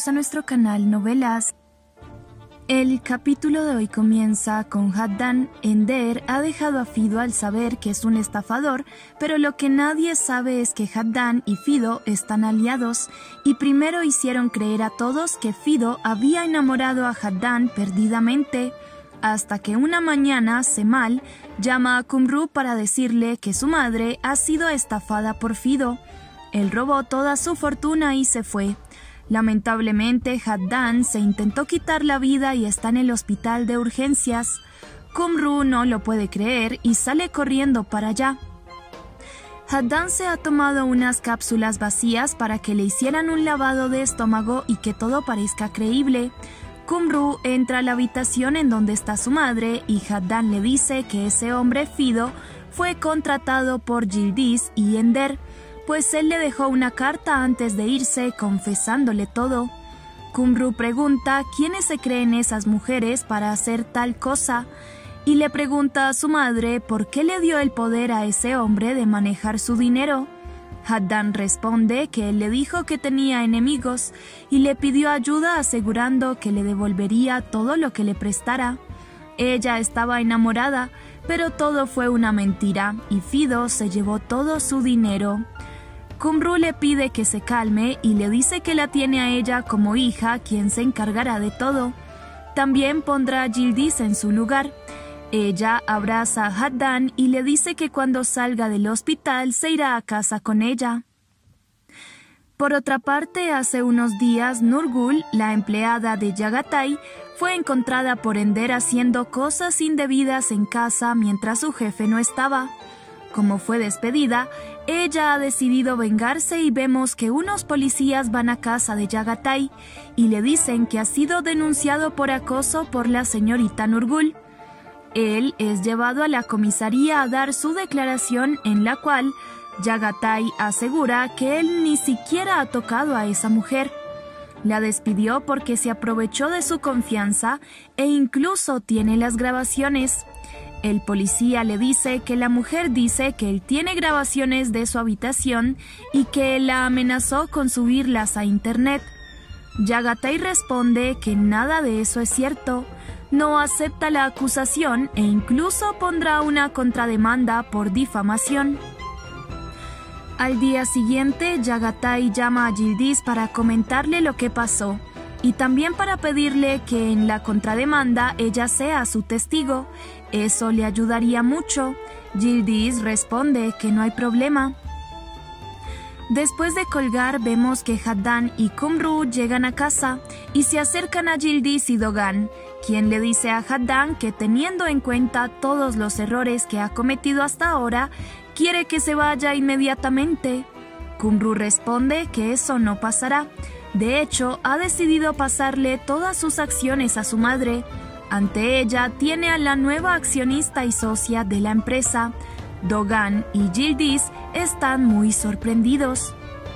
bienvenidos a nuestro canal Novelas. El capítulo de hoy comienza con Haddan. Ender ha dejado a Fido al saber que es un estafador, pero lo que nadie sabe es que Haddan y Fido están aliados, y primero hicieron creer a todos que Fido había enamorado a Haddan perdidamente, hasta que una mañana Cemal llama a Kumru para decirle que su madre ha sido estafada por Fido. Él robó toda su fortuna y se fue. Lamentablemente, Haddan se intentó quitar la vida y está en el hospital de urgencias. Kumru no lo puede creer y sale corriendo para allá. Haddan se ha tomado unas cápsulas vacías para que le hicieran un lavado de estómago y que todo parezca creíble. Kumru entra a la habitación en donde está su madre y Haddan le dice que ese hombre Fido fue contratado por Yildiz y Ender, pues él le dejó una carta antes de irse confesándole todo. Kumru pregunta quiénes se creen esas mujeres para hacer tal cosa y le pregunta a su madre por qué le dio el poder a ese hombre de manejar su dinero. Haddan responde que él le dijo que tenía enemigos y le pidió ayuda asegurando que le devolvería todo lo que le prestara. Ella estaba enamorada, pero todo fue una mentira y Fido se llevó todo su dinero. Kumru le pide que se calme y le dice que la tiene a ella como hija, quien se encargará de todo. También pondrá a Yildiz en su lugar. Ella abraza a Haddan y le dice que cuando salga del hospital se irá a casa con ella. Por otra parte, hace unos días Nurgul, la empleada de Yagatai, fue encontrada por Ender haciendo cosas indebidas en casa mientras su jefe no estaba. Como fue despedida, ella ha decidido vengarse y vemos que unos policías van a casa de Yagatai y le dicen que ha sido denunciado por acoso por la señorita Nurgul. Él es llevado a la comisaría a dar su declaración en la cual Yagatai asegura que él ni siquiera ha tocado a esa mujer. La despidió porque se aprovechó de su confianza e incluso tiene las grabaciones. El policía le dice que la mujer dice que él tiene grabaciones de su habitación y que él la amenazó con subirlas a internet. Yagatai responde que nada de eso es cierto, no acepta la acusación e incluso pondrá una contrademanda por difamación. Al día siguiente, Yagatai llama a Yildiz para comentarle lo que pasó y también para pedirle que en la contrademanda ella sea su testigo. Eso le ayudaría mucho. Yildiz responde que no hay problema. Después de colgar, vemos que Haddan y Kumru llegan a casa y se acercan a Yildiz y Dogan, quien le dice a Haddan que teniendo en cuenta todos los errores que ha cometido hasta ahora, quiere que se vaya inmediatamente. Kumru responde que eso no pasará. De hecho, ha decidido pasarle todas sus acciones a su madre. Ante ella tiene a la nueva accionista y socia de la empresa. Dogan y Yildiz están muy sorprendidos.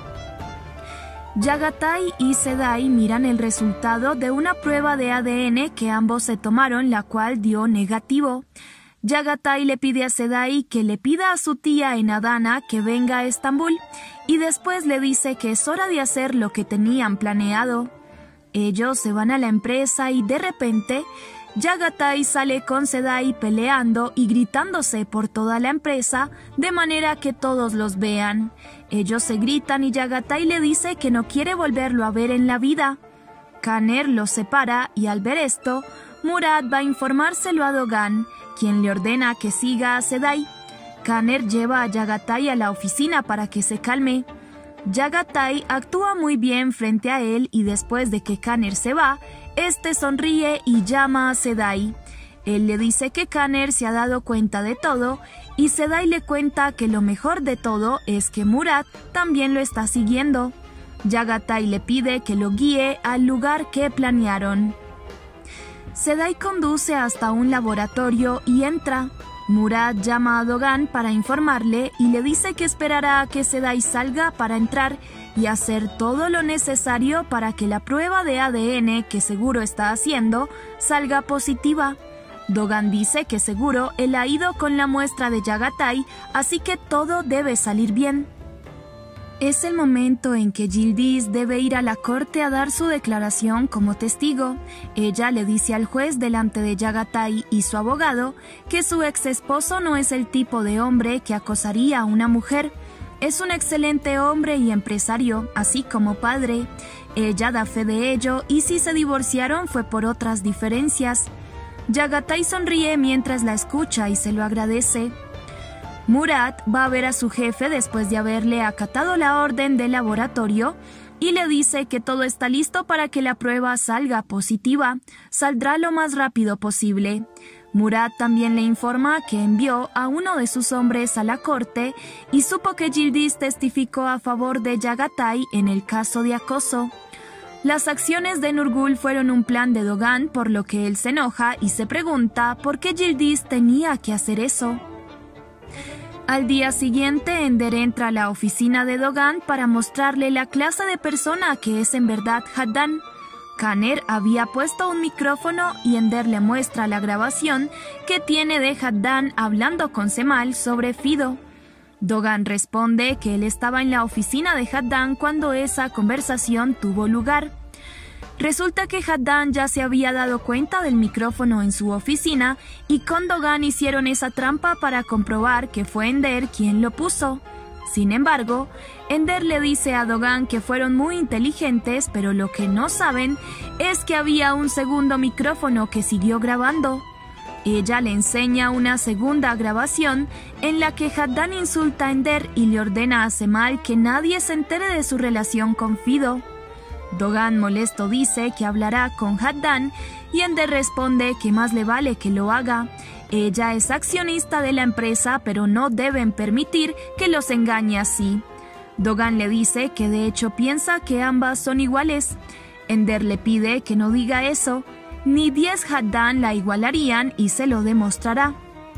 Yagatai y Sedai miran el resultado de una prueba de ADN que ambos se tomaron, la cual dio negativo. Yagatai le pide a Sedai que le pida a su tía en Adana que venga a Estambul y después le dice que es hora de hacer lo que tenían planeado. Ellos se van a la empresa y de repente Yagatai sale con Sedai peleando y gritándose por toda la empresa de manera que todos los vean. Ellos se gritan y Yagatai le dice que no quiere volverlo a ver en la vida. Kaner los separa y al ver esto, Murad va a informárselo a Dogan, quien le ordena que siga a Sedai. Kaner lleva a Yagatai a la oficina para que se calme. Yagatai actúa muy bien frente a él y después de que Kaner se va, este sonríe y llama a Sedai. Él le dice que Kaner se ha dado cuenta de todo y Sedai le cuenta que lo mejor de todo es que Murad también lo está siguiendo. Yagatai le pide que lo guíe al lugar que planearon. Sedai conduce hasta un laboratorio y entra. Murad llama a Dogan para informarle y le dice que esperará a que Sedai salga para entrar y hacer todo lo necesario para que la prueba de ADN que seguro está haciendo salga positiva. Dogan dice que seguro él ha ido con la muestra de Yagatai, así que todo debe salir bien. Es el momento en que Yildiz debe ir a la corte a dar su declaración como testigo. Ella le dice al juez delante de Yagatai y su abogado que su ex esposo no es el tipo de hombre que acosaría a una mujer. Es un excelente hombre y empresario, así como padre. Ella da fe de ello y si se divorciaron fue por otras diferencias. Yagatai sonríe mientras la escucha y se lo agradece. Murat va a ver a su jefe después de haberle acatado la orden del laboratorio y le dice que todo está listo para que la prueba salga positiva. Saldrá lo más rápido posible. Murat también le informa que envió a uno de sus hombres a la corte y supo que Yildiz testificó a favor de Yagatai en el caso de acoso. Las acciones de Nurgul fueron un plan de Dogan, por lo que él se enoja y se pregunta por qué Yildiz tenía que hacer eso. Al día siguiente, Ender entra a la oficina de Dogan para mostrarle la clase de persona que es en verdad Haddan. Kanner había puesto un micrófono y Ender le muestra la grabación que tiene de Haddan hablando con Cemal sobre Fido. Dogan responde que él estaba en la oficina de Haddan cuando esa conversación tuvo lugar. Resulta que Haddan ya se había dado cuenta del micrófono en su oficina y con Dogan hicieron esa trampa para comprobar que fue Ender quien lo puso. Sin embargo, Ender le dice a Dogan que fueron muy inteligentes, pero lo que no saben es que había un segundo micrófono que siguió grabando. Ella le enseña una segunda grabación en la que Haddan insulta a Ender y le ordena a Cemal que nadie se entere de su relación con Fido. Dogan molesto dice que hablará con Haddan y Ender responde que más le vale que lo haga. Ella es accionista de la empresa, pero no deben permitir que los engañe así. Dogan le dice que de hecho piensa que ambas son iguales. Ender le pide que no diga eso. Ni 10 Haddan la igualarían y se lo demostrará.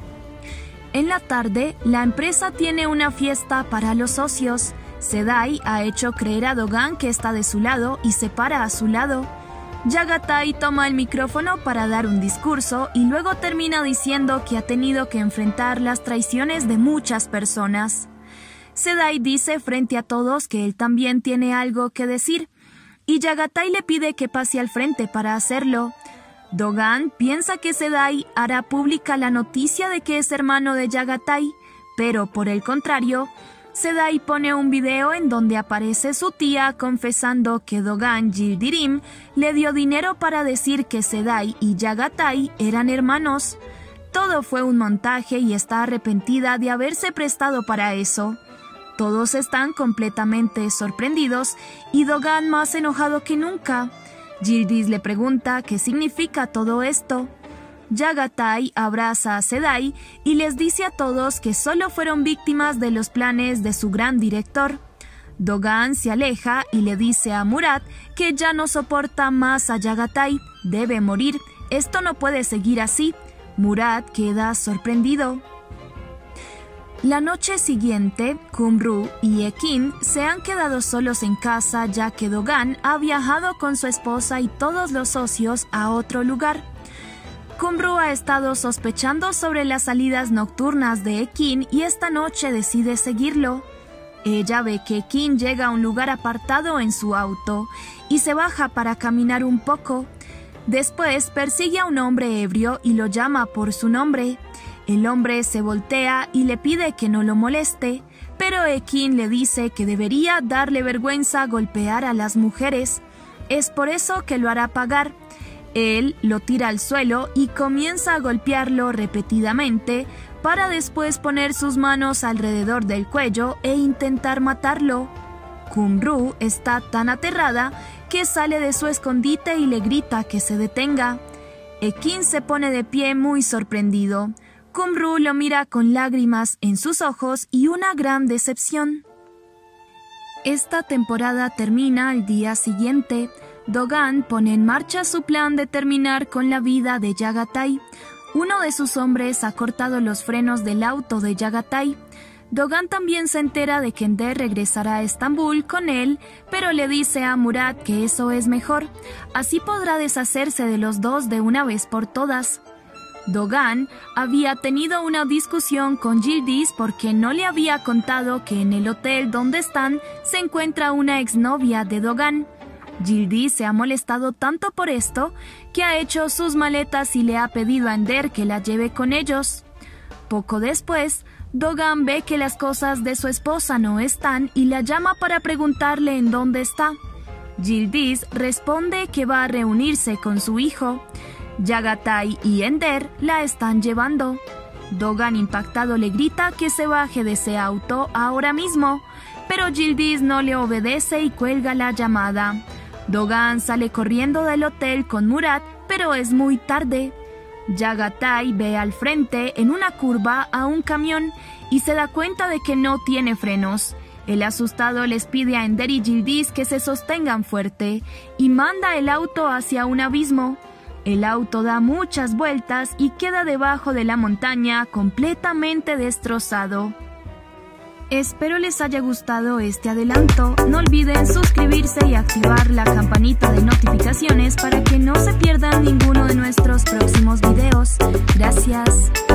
En la tarde, la empresa tiene una fiesta para los socios. Sedai ha hecho creer a Dogan que está de su lado y se para a su lado. Yagatai toma el micrófono para dar un discurso y luego termina diciendo que ha tenido que enfrentar las traiciones de muchas personas. Sedai dice frente a todos que él también tiene algo que decir, y Yagatai le pide que pase al frente para hacerlo. Dogan piensa que Sedai hará pública la noticia de que es hermano de Yagatai, pero por el contrario, Sedai pone un video en donde aparece su tía confesando que Dogan Yildirim le dio dinero para decir que Sedai y Yagatai eran hermanos. Todo fue un montaje y está arrepentida de haberse prestado para eso. Todos están completamente sorprendidos y Dogan más enojado que nunca. Yildiz le pregunta qué significa todo esto. Yagatai abraza a Sedai y les dice a todos que solo fueron víctimas de los planes de su gran director. Dogan se aleja y le dice a Murat que ya no soporta más a Yagatai, debe morir, esto no puede seguir así. Murat queda sorprendido. La noche siguiente, Kumru y Ekin se han quedado solos en casa ya que Dogan ha viajado con su esposa y todos los socios a otro lugar. Kumru ha estado sospechando sobre las salidas nocturnas de Ekin y esta noche decide seguirlo. Ella ve que Ekin llega a un lugar apartado en su auto y se baja para caminar un poco. Después persigue a un hombre ebrio y lo llama por su nombre. El hombre se voltea y le pide que no lo moleste, pero Ekin le dice que debería darle vergüenza golpear a las mujeres. Es por eso que lo hará pagar. Él lo tira al suelo y comienza a golpearlo repetidamente para después poner sus manos alrededor del cuello e intentar matarlo. Kumru está tan aterrada que sale de su escondite y le grita que se detenga. Ekin se pone de pie muy sorprendido. Kumru lo mira con lágrimas en sus ojos y una gran decepción. Esta temporada termina al día siguiente. Dogan pone en marcha su plan de terminar con la vida de Yagatai. Uno de sus hombres ha cortado los frenos del auto de Yagatai. Dogan también se entera de que Ender regresará a Estambul con él, pero le dice a Murat que eso es mejor. Así podrá deshacerse de los dos de una vez por todas. Dogan había tenido una discusión con Yildiz porque no le había contado que en el hotel donde están se encuentra una exnovia de Dogan. Yildiz se ha molestado tanto por esto que ha hecho sus maletas y le ha pedido a Ender que la lleve con ellos. Poco después, Dogan ve que las cosas de su esposa no están y la llama para preguntarle en dónde está. Yildiz responde que va a reunirse con su hijo. Yagatai y Ender la están llevando. Dogan, impactado, le grita que se baje de ese auto ahora mismo, pero Yildiz no le obedece y cuelga la llamada. Dogan sale corriendo del hotel con Murat, pero es muy tarde. Yagatai ve al frente, en una curva, a un camión y se da cuenta de que no tiene frenos. El asustado les pide a Ender y Yildiz que se sostengan fuerte y manda el auto hacia un abismo. El auto da muchas vueltas y queda debajo de la montaña completamente destrozado. Espero les haya gustado este adelanto. No olviden suscribirse y activar la campanita de notificaciones para que no se pierdan ninguno de nuestros próximos videos. Gracias.